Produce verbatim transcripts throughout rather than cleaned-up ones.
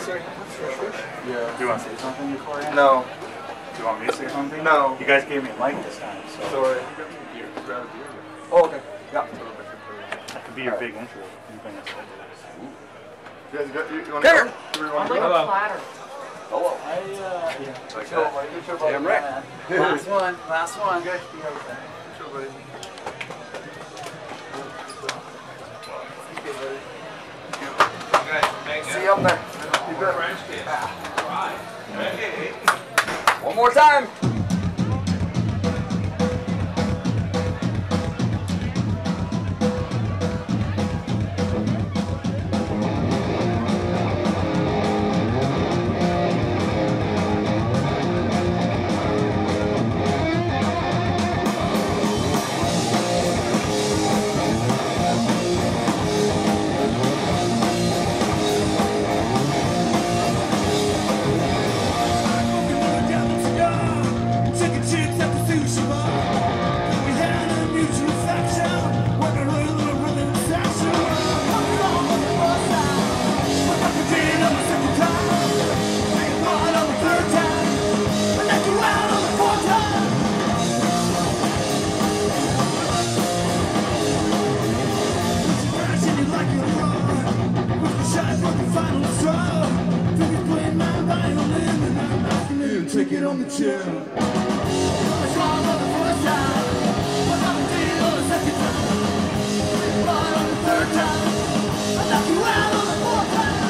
Yeah. Do you want to say something before? No. Do you want me to say something? No. You guys gave me a mic this time, so. Sorry. Oh, okay. Yeah. That could be your big intro. You bring us over. You guys got, you, you want to go? I'd like a platter. Hello. I, uh, yeah. Like that. Damn right. Last one, last one. Good. Sure, buddy. See you up there. You bet. One more time. Take it on the chair. What's wrong on the first time? What's up with you on the second time? Right on the third time. I knock you out on the fourth time.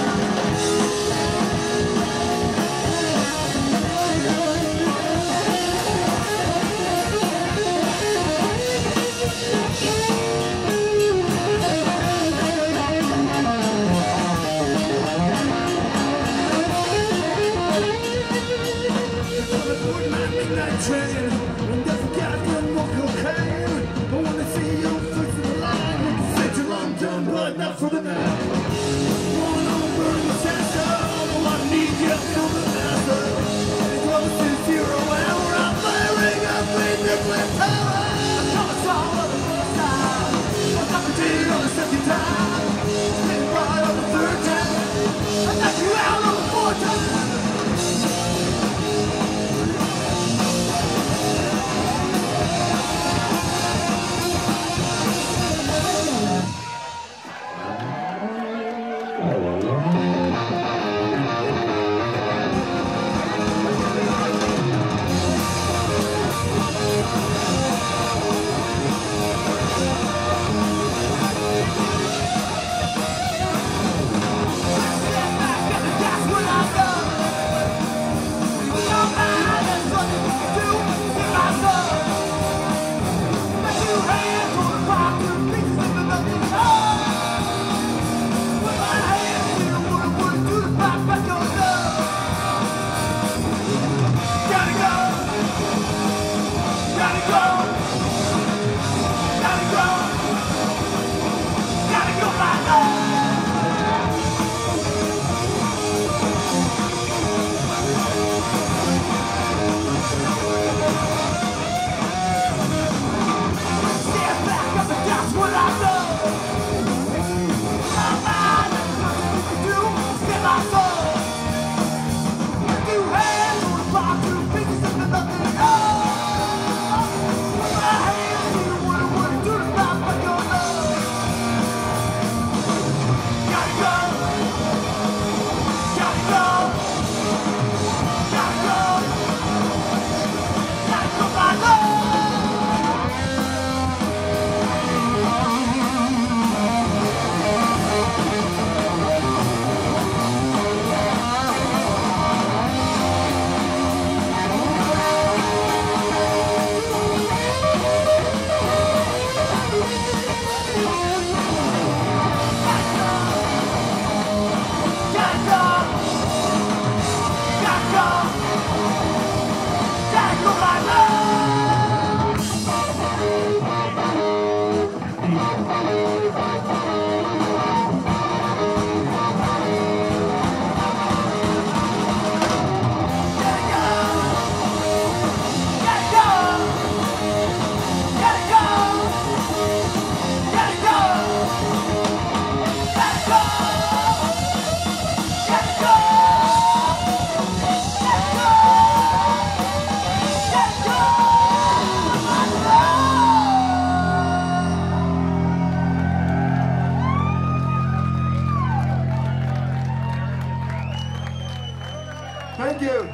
Thank you.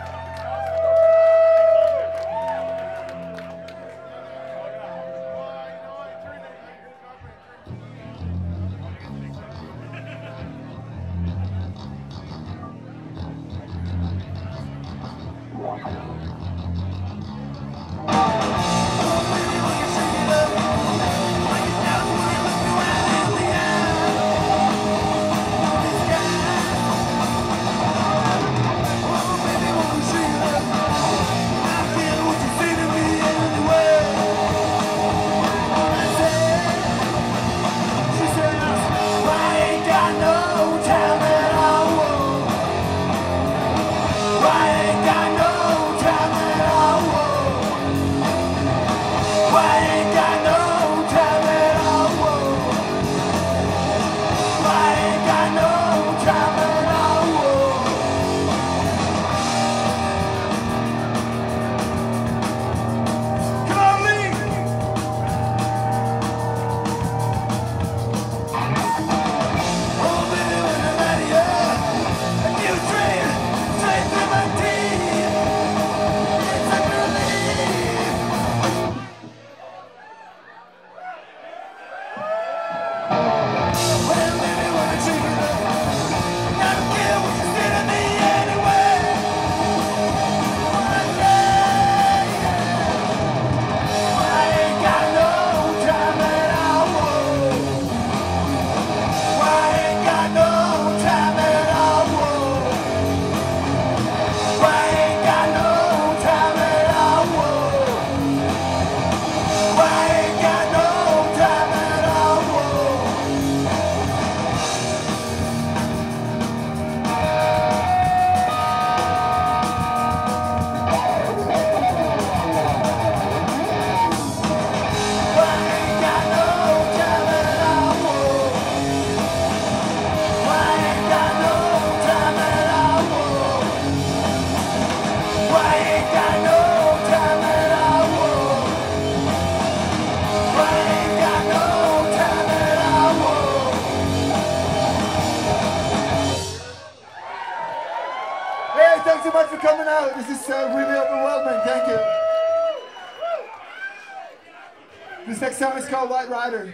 Thanks so much for coming out. This is uh, really overwhelming. Thank you. This next song is called White Rider.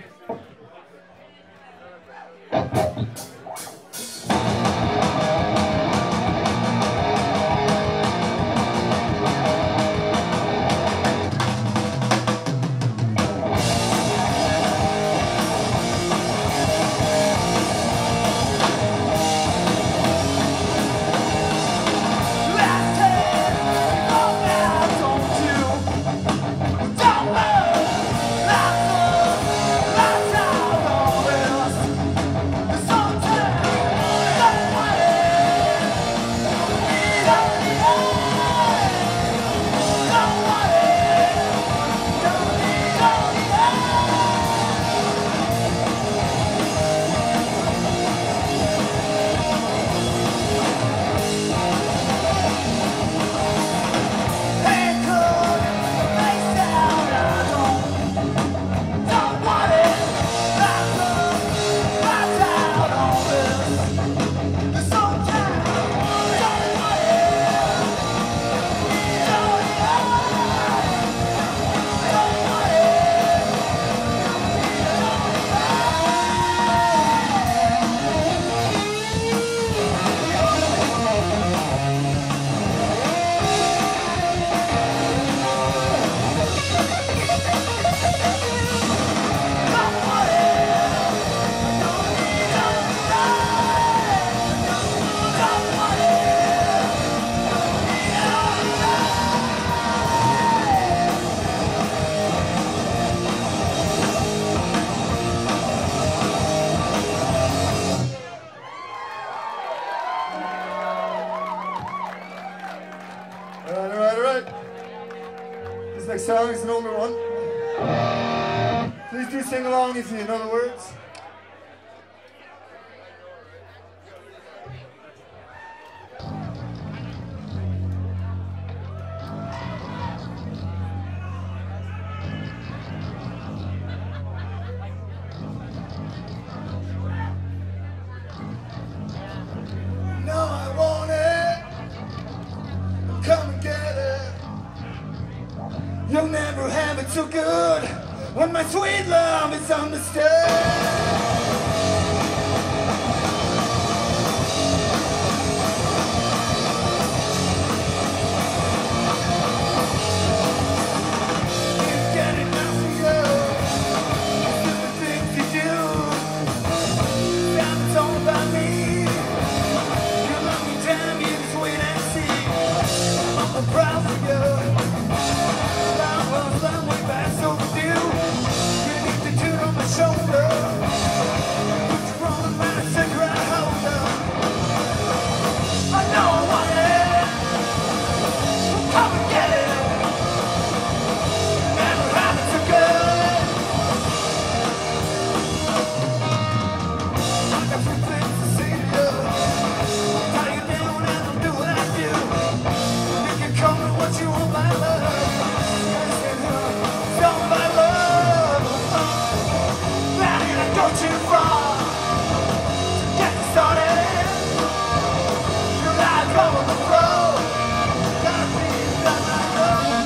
Next song is an older one. Please do sing along if you know the words. No, I want it. so good when my sweet love is understood. I'm proud of you. That was that way back so overdue. You need the dude on my shoulder. Put you on my cigarette holder. I know I want it. Come and get it. Never had it so good. I got some things to say to you. Tie you down and I'll do what I do. Call me what you want, my love. Don't my love. Now did I go too far to get started? You're not going to flow. Gotta be that my love.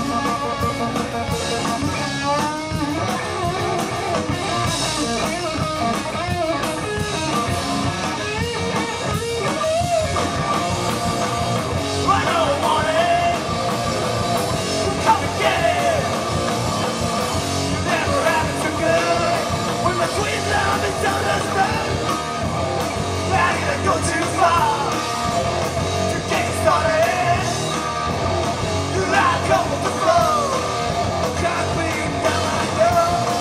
I don't want it. Sweet love is understood. Why did I go too far to get started? You like go with the flow. Can't be down like you.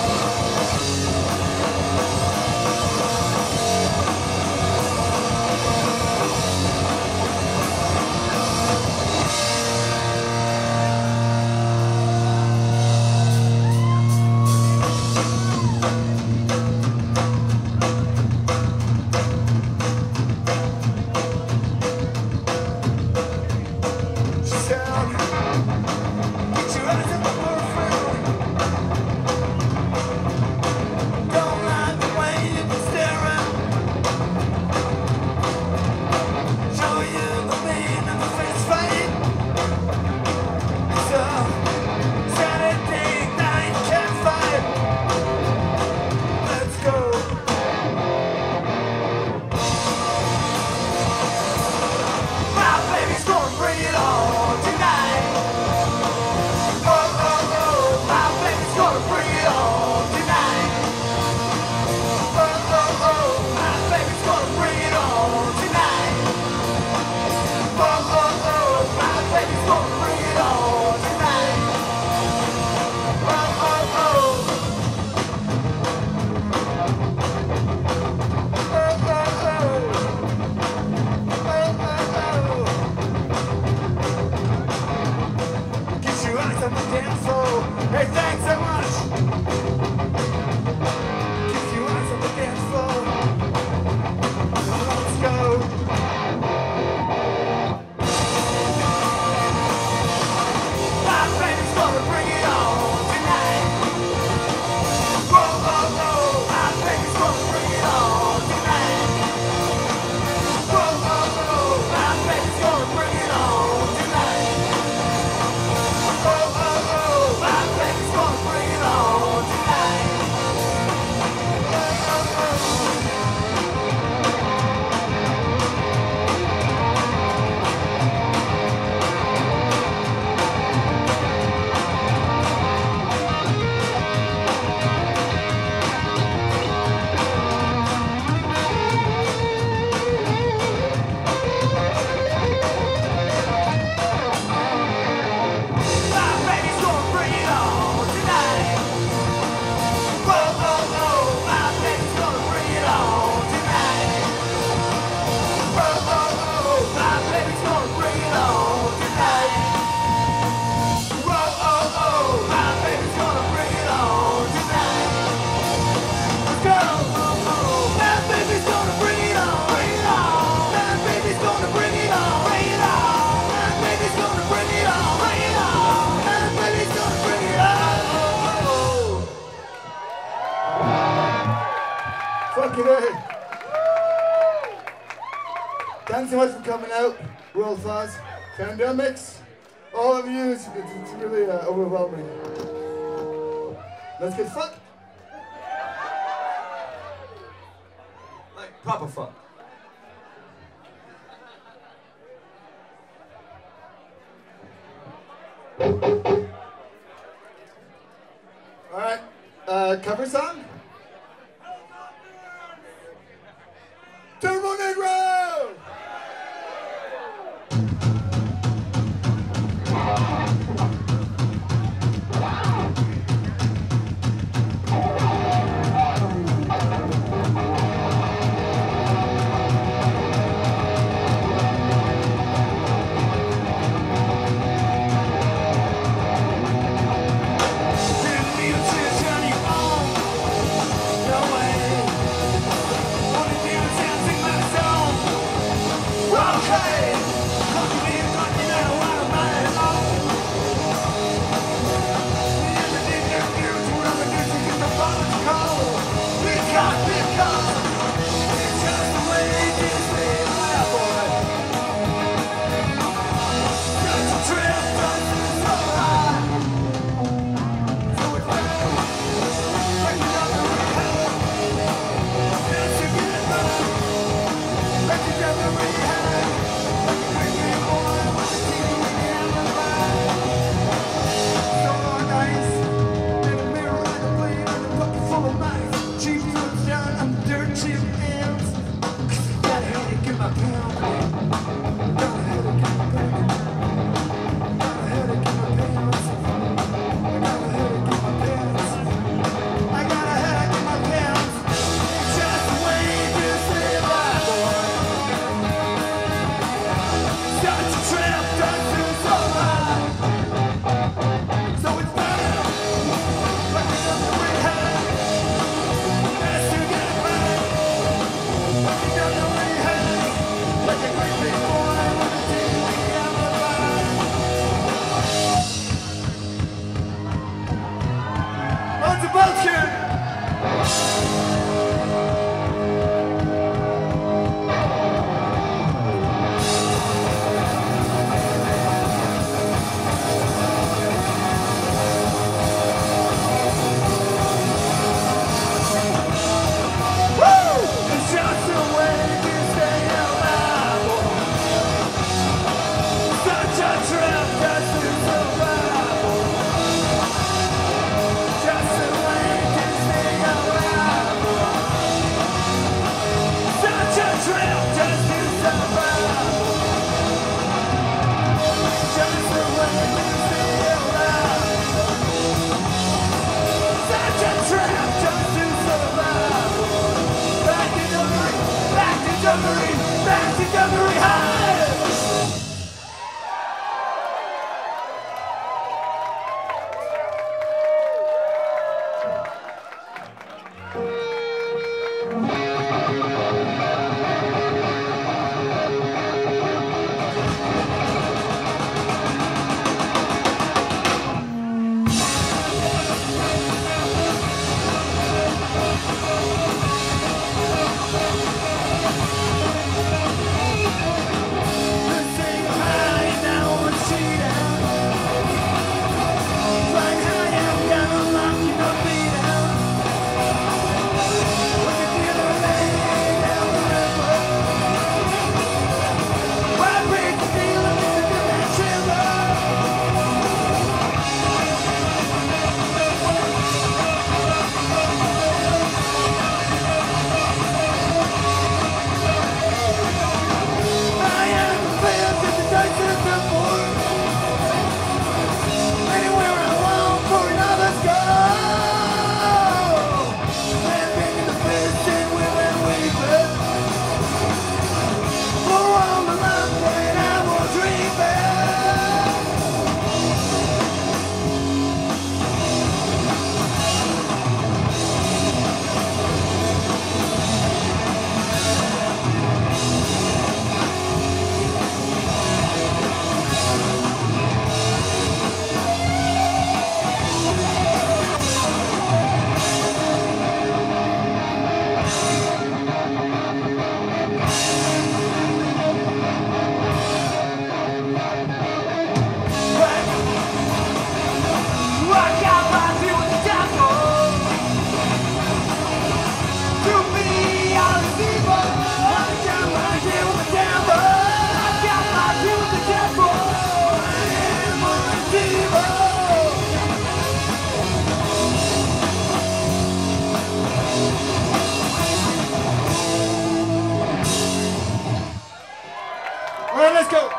Hey, thanks so much. Kiss you eyes on the dance floor. Let's go. My baby's gonna bring it on tonight. Whoa, whoa, whoa. My baby's gonna bring it on tonight. Whoa, whoa, whoa. My baby's gonna bring it on tonight. Whoa, whoa, whoa. My baby's gonna bring it on tonight. Thanks so much for coming out, World Fuzz, Pandemics, all of you. It's, it's, it's really uh, overwhelming. Let's get fucked. Like proper fuck. All right, uh, cover song. Turbo Negro. Like a go.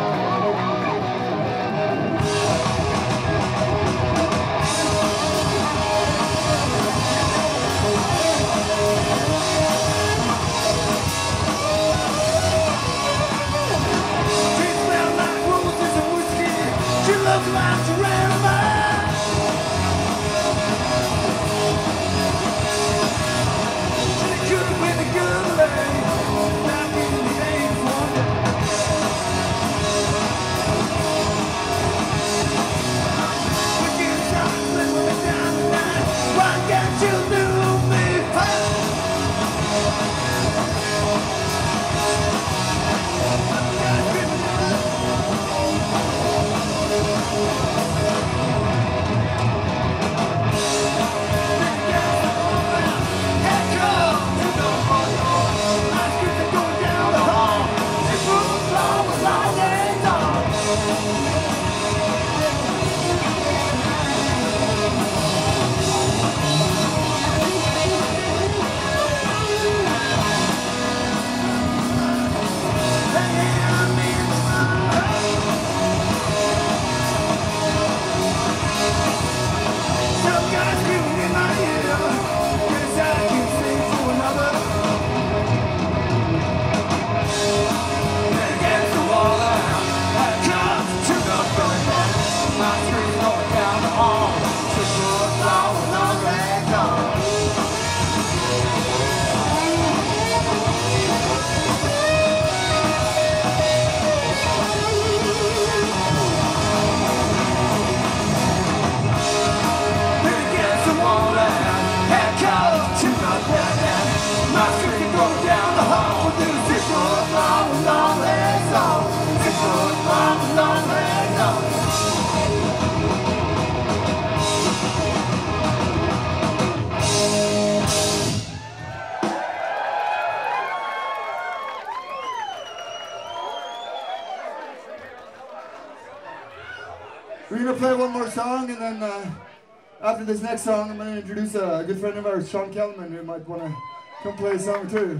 We're going to play one more song, and then uh, after this next song, I'm going to introduce a good friend of ours, Sean Kelman, who might want to come play a song too.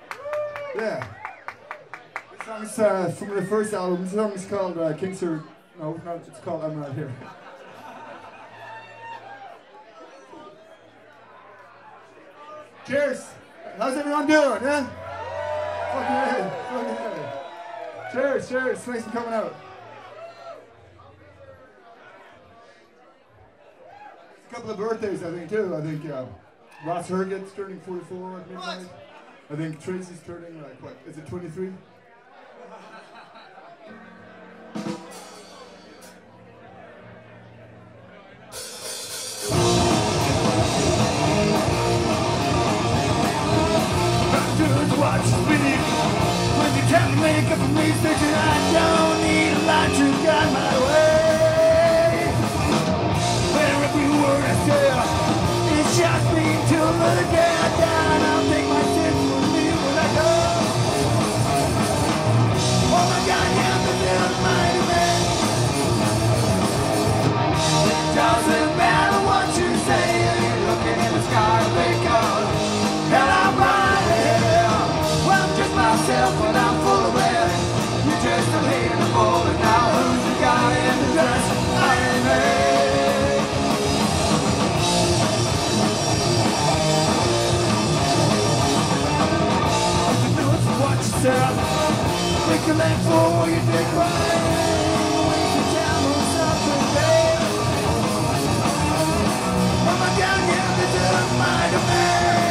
Yeah. This song's uh, from the first album. This song is called uh, Kingser. No, no, it's called I'm Not Here. Cheers. How's everyone doing, yeah? Fucking hey, fucking hey. Cheers, cheers. Thanks for coming out. A couple of birthdays, I think, too. I think uh, Ross Herget's turning forty-four at midnight. What? I think Tracy's turning, like, what, is it twenty-three? Watch spinning when you tell me make up a mistake and I don't need a light to guide my way. Where every word I say, it shocks me till the day I die. I'll take my sins with me when I go. Oh my God, yeah, the little mighty man. It doesn't matter what you say, you're looking in the sky, they come. And I'm right here. Myself when I'm full of red. You just a hate in the bowl, and now who's the guy in the dress? I am me. If you do it for what you said, make a land for you dig right. Waste your time on something bad. Oh my God, yeah, this is my domain.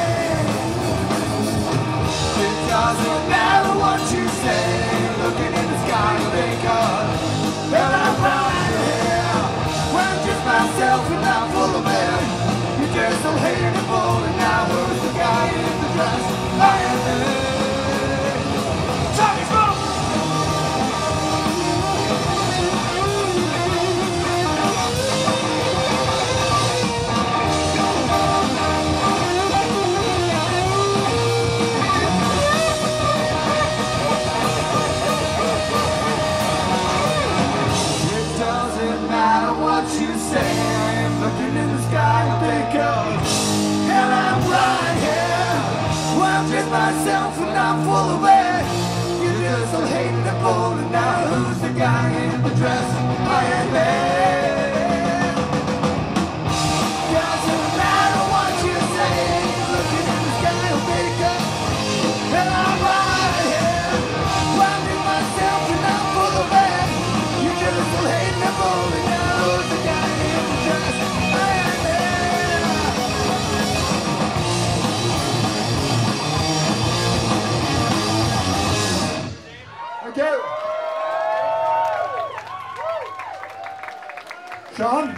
It doesn't matter what you say, looking in the sky, they come. And I'm right here. Well, I'm just myself and I'm full of it. You're just so hateable, and now who's the guy in the dress? I am it. Tommy Smoke! You say I'm looking in the sky and they come. And I'm right here. Well, I'm just myself and I'm full of it. You just so hating and bold, and now who's the guy in the dress? Iron Man. Doesn't matter what you say, looking in the sky, oh baby, and I'm right here, finding myself and I'm full of bad. You just so hating and bold, and now who's the guy in the dress? Iron Man. Okay. Sean?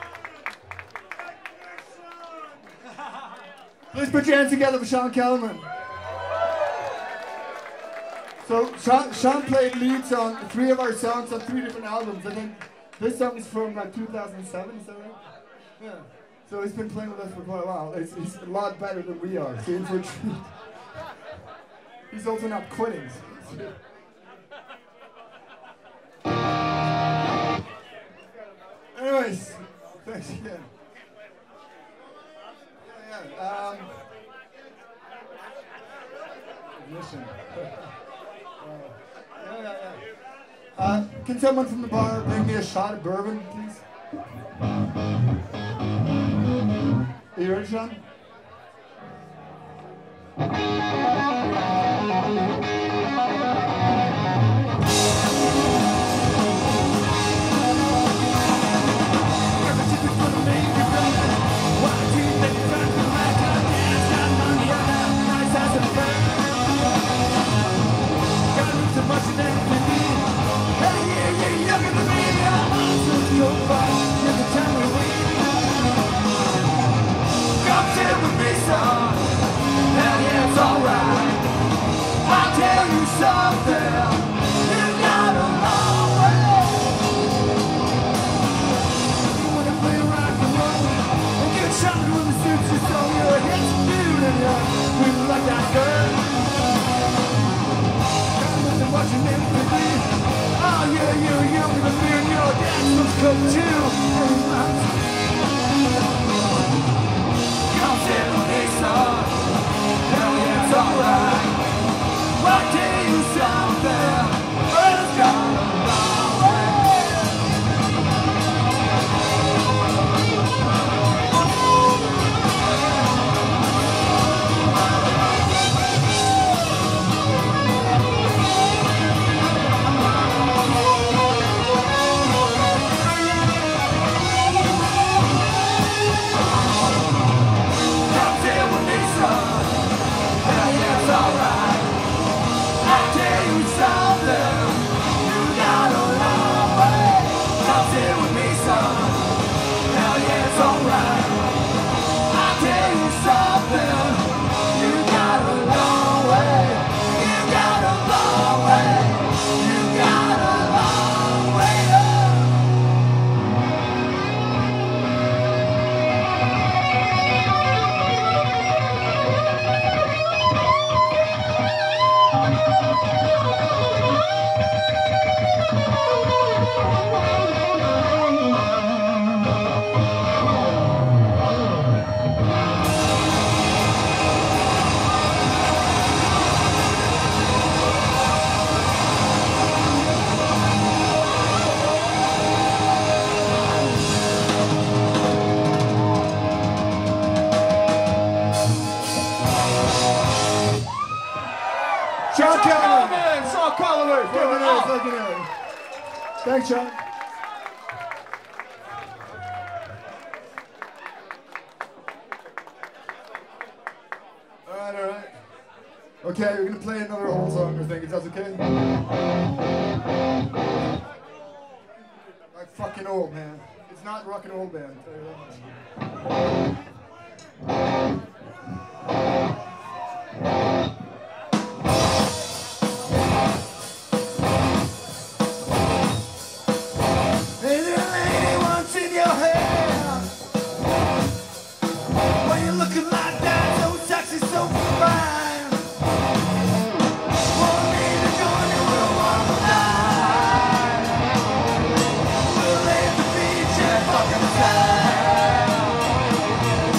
Please put your hands together for Sean Kellerman. So Sean, Sean played leads on three of our songs on three different albums. I think this song is from like two thousand seven, is that right? Yeah. So he's been playing with us for quite a while. He's, he's a lot better than we are. So in for a treat. He's also not quitting. Anyways, thanks again. Yeah, yeah. Um, ignition. uh, yeah, yeah, yeah. Uh, can someone from the bar bring me a shot of bourbon, please? Are you ready, Sean? Thanks, Sean. All right, all right. Okay, we're gonna play another old song, I think. Is that okay? Like fucking old, man. It's not rock and roll band, I'll tell you that much. Fucking time.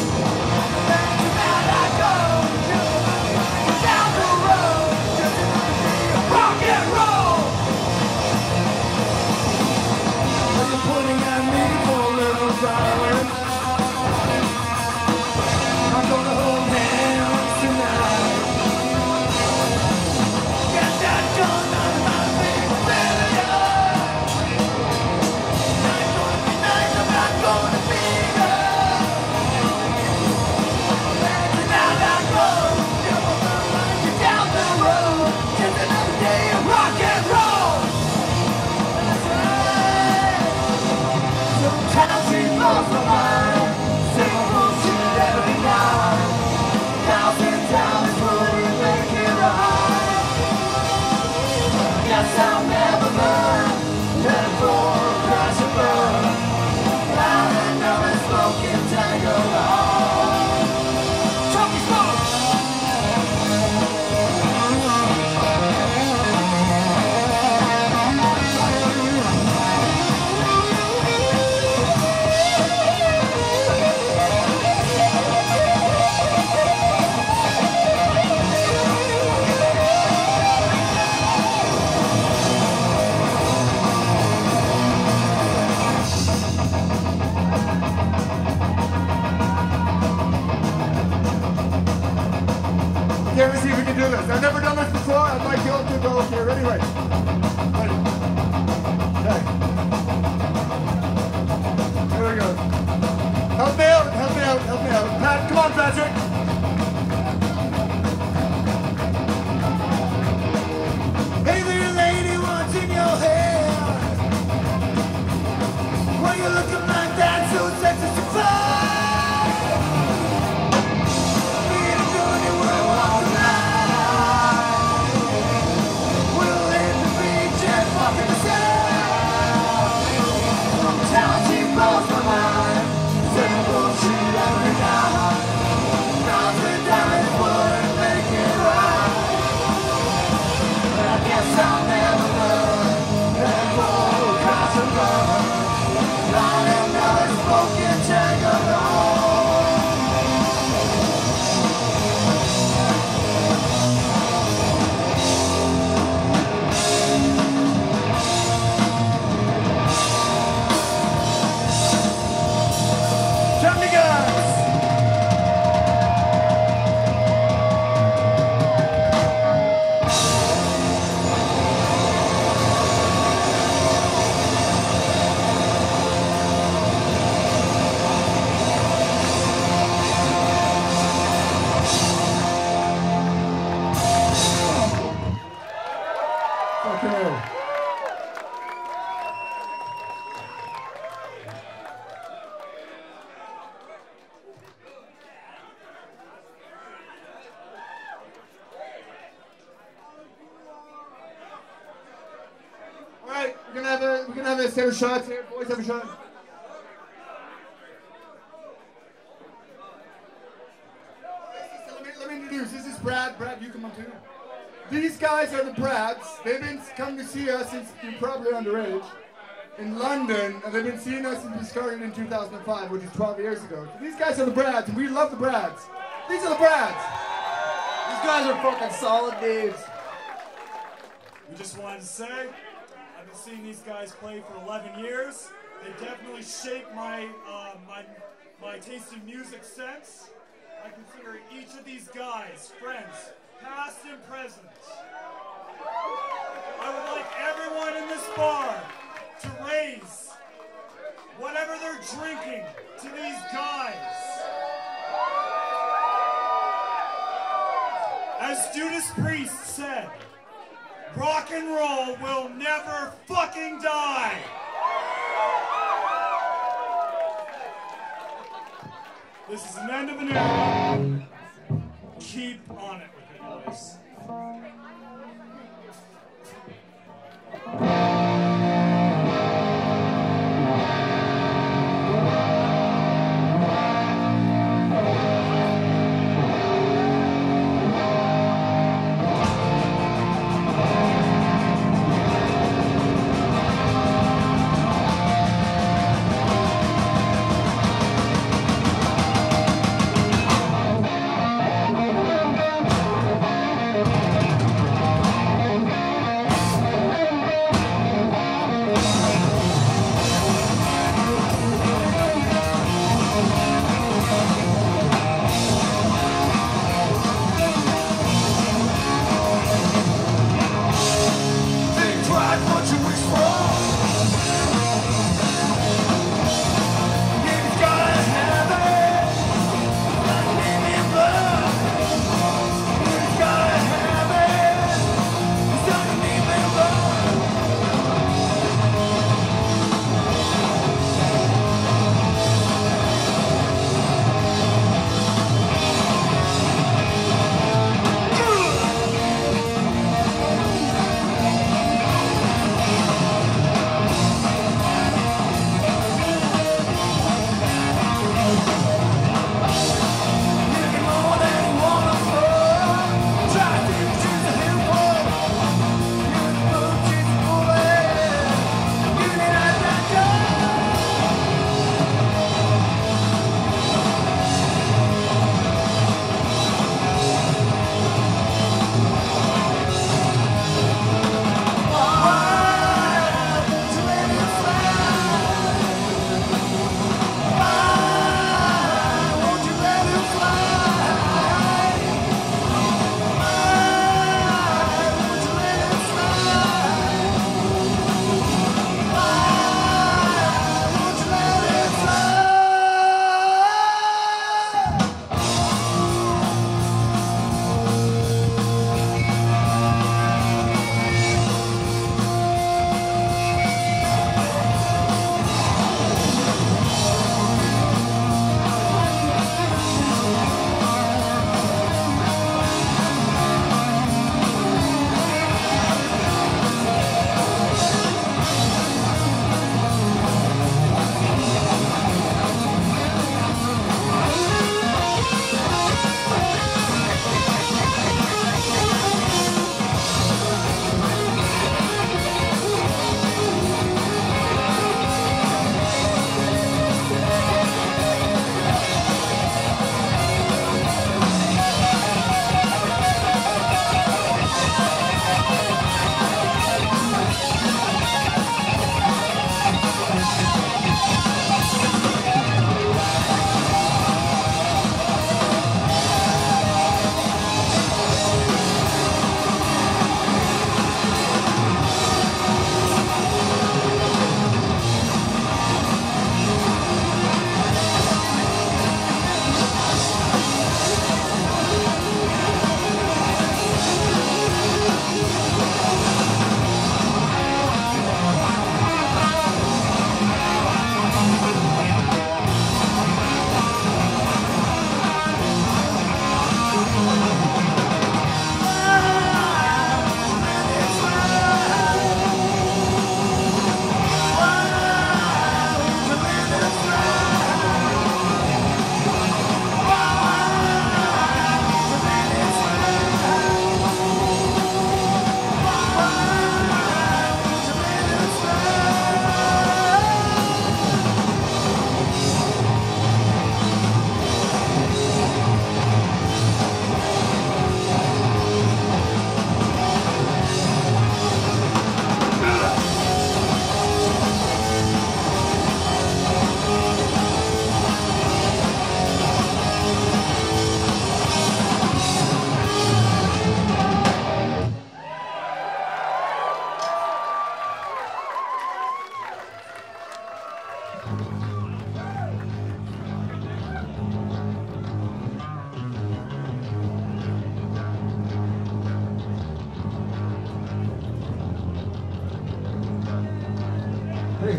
do this. I've never done this before. I'd like you all to go here. Ready, right? Ready. Okay. Here we go. Help me out, help me out, help me out. Pat, come on, Patrick. Hey there, lady, what's in your hair? Why you looking like that? So sexy, so fine. We ain't doing it, we'll walk the line. We'll hit the beach and fuck in the sand. From town, she blows my mind. Send bullshit every night. Round and down, wouldn't make it right. But I guess I'll never learn. And go across the road. Not another smoking tag alone. Jump me guys! Okay. All right, we're gonna have a we're gonna have a set of shots here. Boys, have a shot. Let me, let me introduce. This is Brad. Brad, you come on too. These guys are the Brads. They've been coming to see us since you're probably underage in London, and they've been seeing us since we started in two thousand five, which is twelve years ago. So these guys are the Brads, and we love the Brads. These are the Brads. These guys are fucking solid dudes. We just wanted to say, I've been seeing these guys play for eleven years. They definitely shaped my, uh, my, my taste in music sense. I consider each of these guys friends, past and present. I would like everyone in this bar to raise whatever they're drinking to these guys. As Judas Priest said, rock and roll will never fucking die. This is an end of an era. Keep on it with it, boys. We'll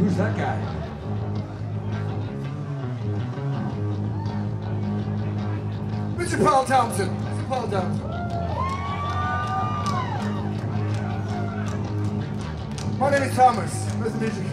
who's that guy? Mister Paul Thompson. Mister Paul Thompson. My name is Thomas. Nice to meet you.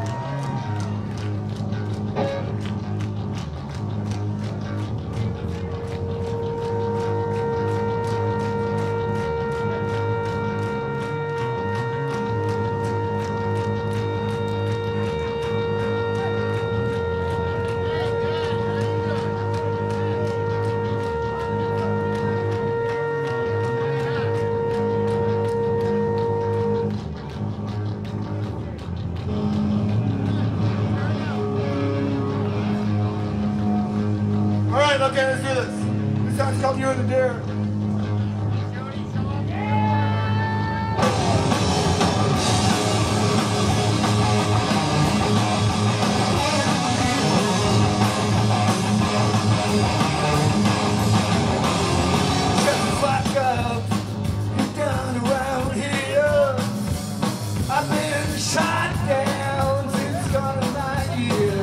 Okay, let's do this. This song's called You and the Deer. Shut the fuck up. You're done around here. I've been shot down since gone a night year.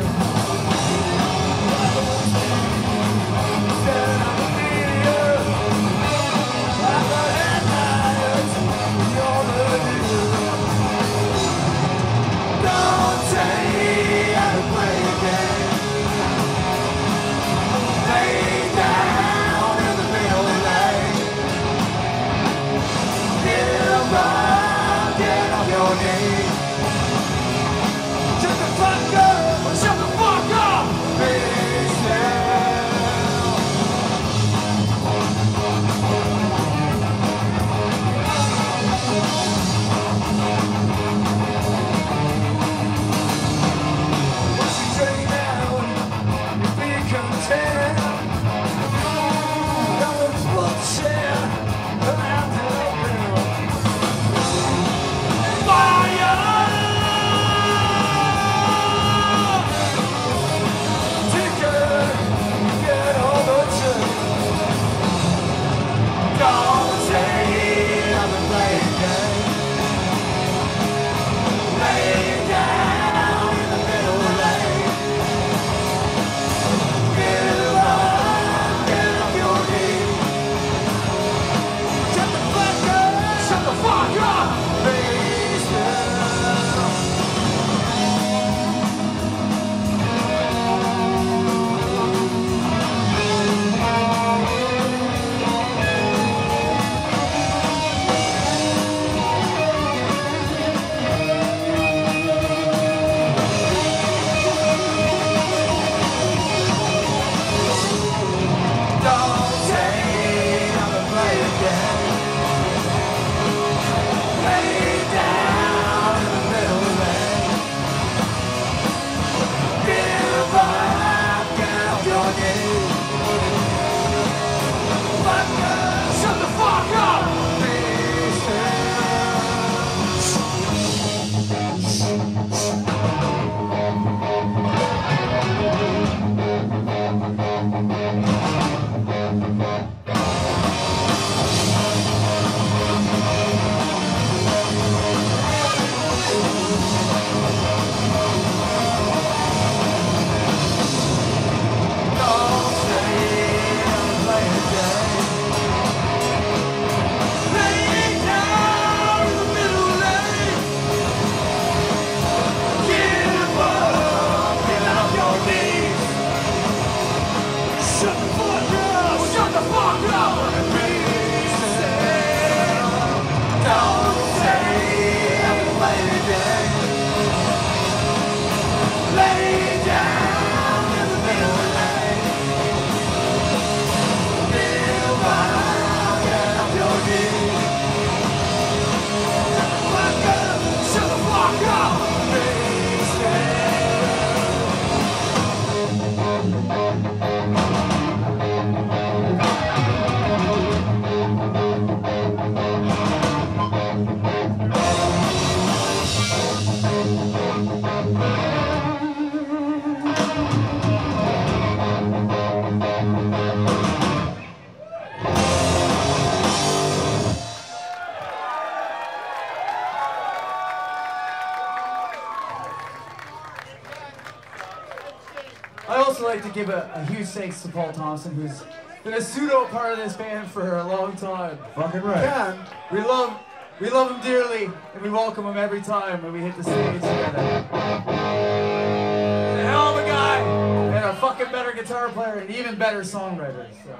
also like to give a, a huge thanks to Paul Thompson, who's been a pseudo part of this band for a long time. Fucking right. Yeah, we love, we love him dearly, and we welcome him every time when we hit the stage together. He's a hell of a guy, and a fucking better guitar player, and even better songwriter. So.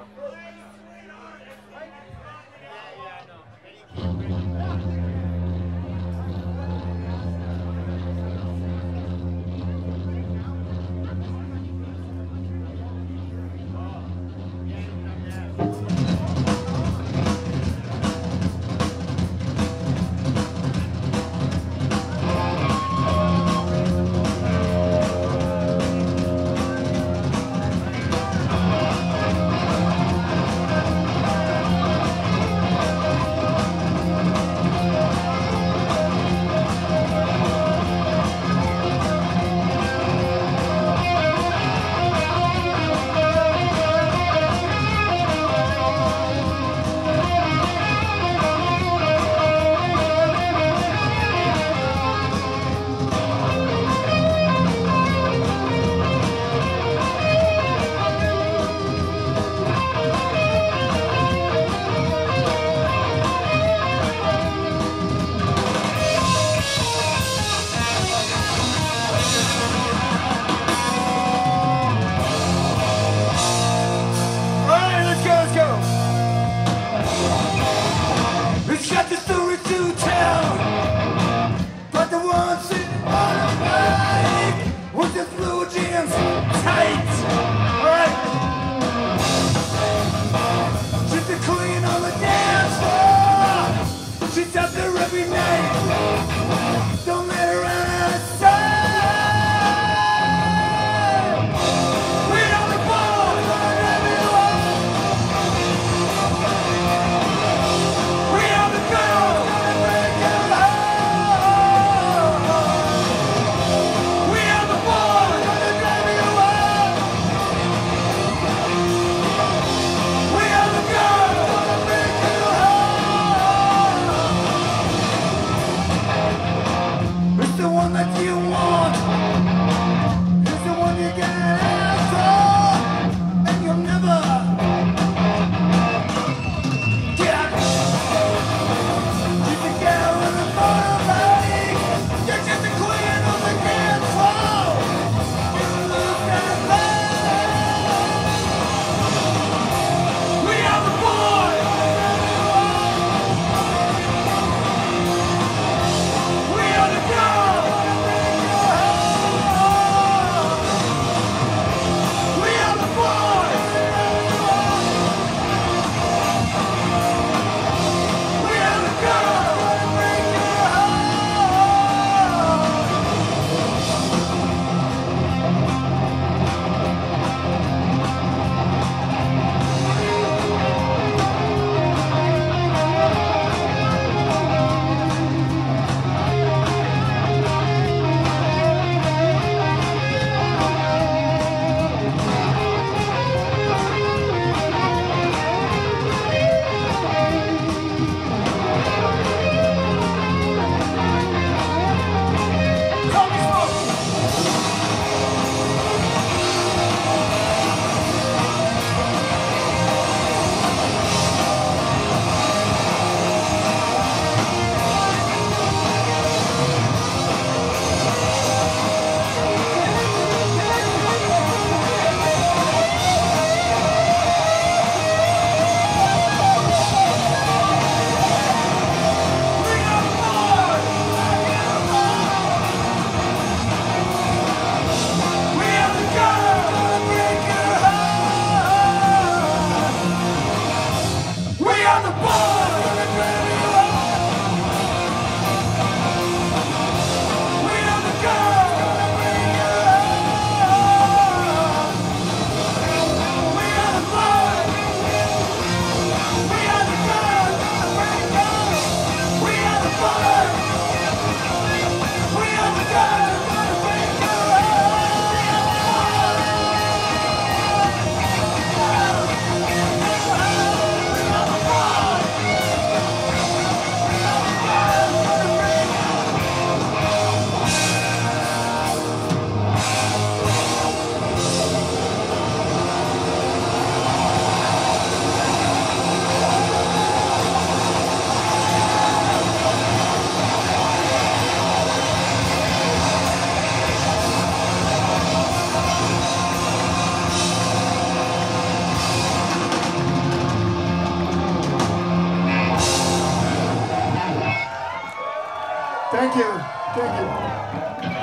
Thank you. Thank you.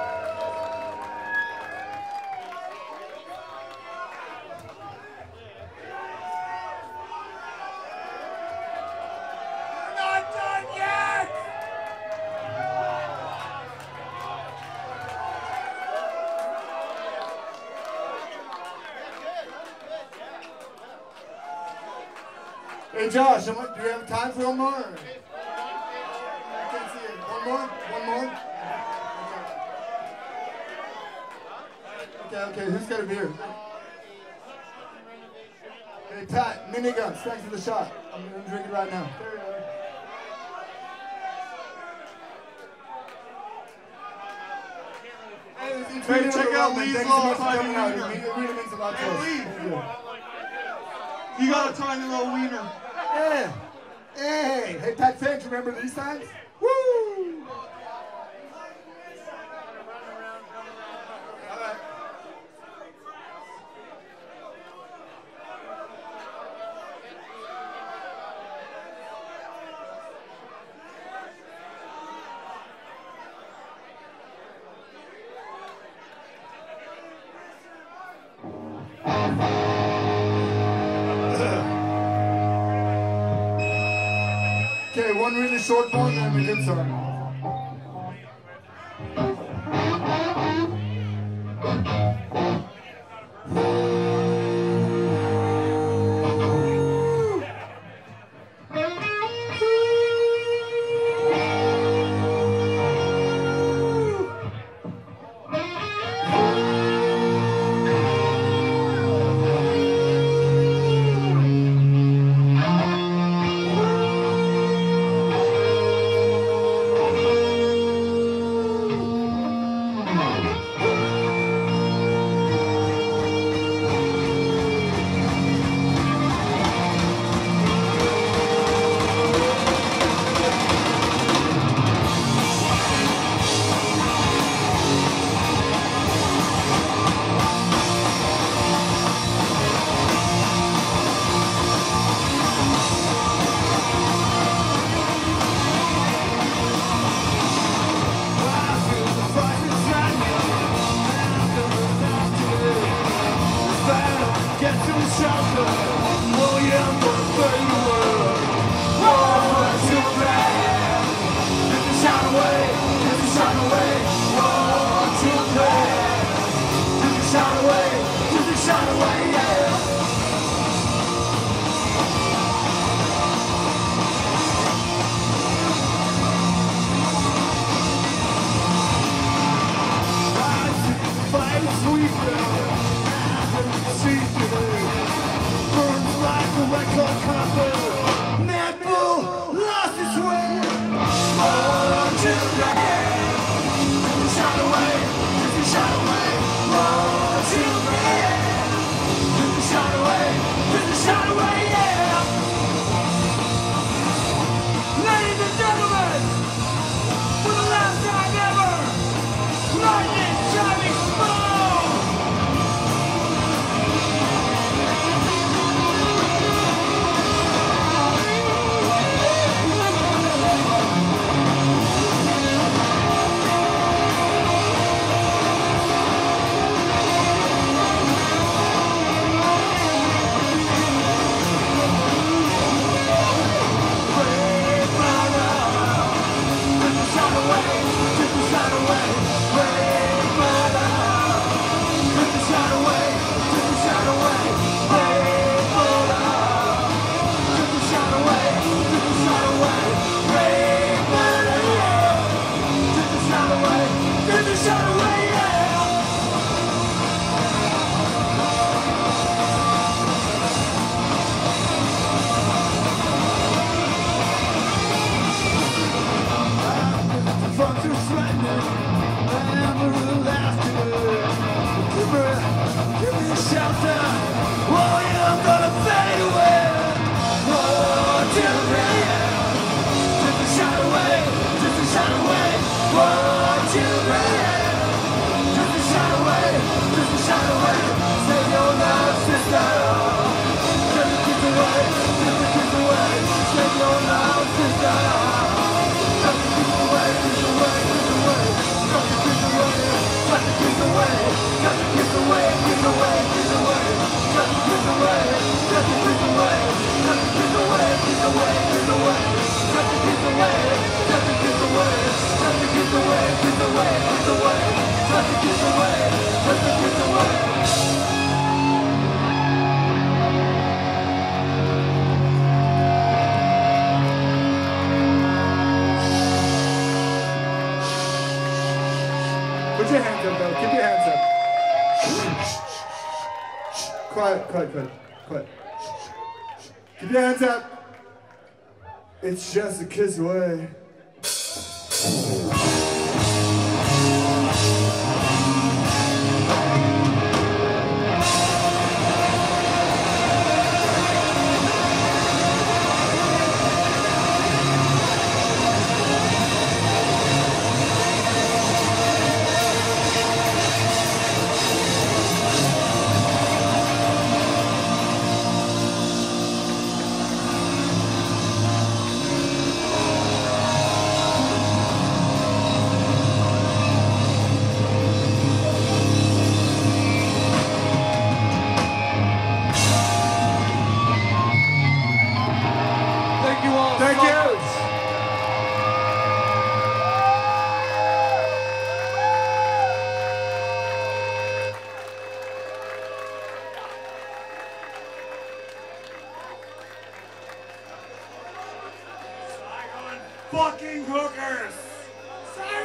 Not done yet! Hey Josh, am I- do you have time for one more? I can't see it. One more? One more? Okay, okay, who's got a beer? Hey Pat, miniguns, thanks for the shot. I'm gonna drink it right now. There you go. Hey, it's Hey, been check a out while, man. Lee's Thanks so little much for tiny coming out. wiener. It really means a lot to us. Hey, Lee. Thank you. You got a tiny little wiener. Yeah. Hey, hey, Pat Finch, remember these times? Woo! All right. Okay, one really short one and a good song. Put your hands up, though. Keep your hands up. Quiet, quiet, quiet, quiet. Keep your hands up. It's just a kiss away. Thank you all Thank so you. much. Saigon fucking hookers! Saigon!